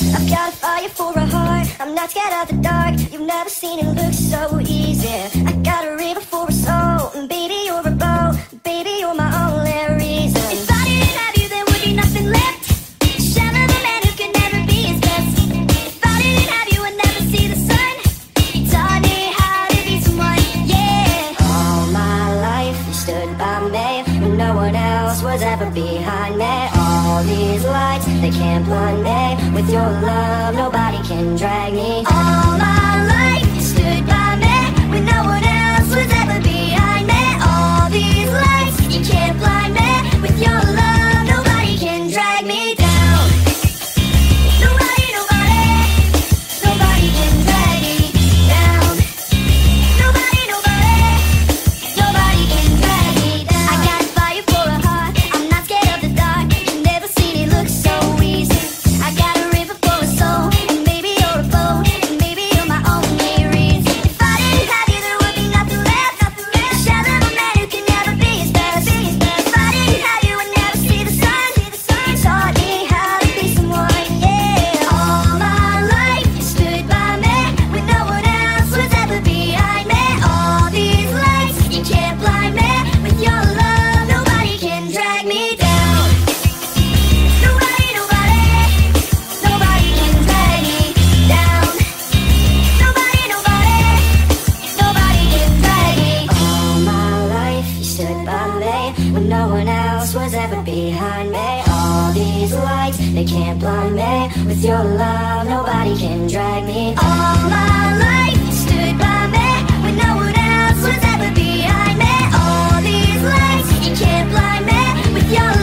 I've got a fire for a heart, I'm not scared of the dark. You've never seen it look so easy. I got a river for a soul, and baby you're a boat. Baby you're my only reason. If I didn't have you there would be nothing left. Shell of a man who could never be his best. If I didn't have you I'd never see the sun. You taught me how to be someone, yeah. All my life you stood by me when no one else was ever behind me. All these lights, they can't blind me. With your love, nobody can drag me. All my life, you stood by me when no one else was ever behind me. All these lights, you can't blind me. With your love, nobody can drag me down. Nobody, nobody, nobody can drag me down. Nobody, nobody, nobody can drag me down. I got fire for a heart, I'm not scared of the dark. You've never seen it look so easy. I got a river for a soul, and maybe you're a boat, and maybe you're my only reason. If I didn't have you, there would be nothing left. The shell of a man who can never be his best. If I didn't have you, I'd never see the sun. You taught me how to be someone, yeah. All my life, you stood by me when no one else was ever behind me. All these lights, you can't blind me. With your love, nobody can drag me down. Nobody, nobody, nobody can drag me down. Nobody, nobody, nobody can drag me. All my life you stood by me when no one else was ever behind me. All these lights, they can't blind me. With your love, nobody can drag me. All my life you stood by me when no one else was ever behind me. All these lights, you can't blind me. With your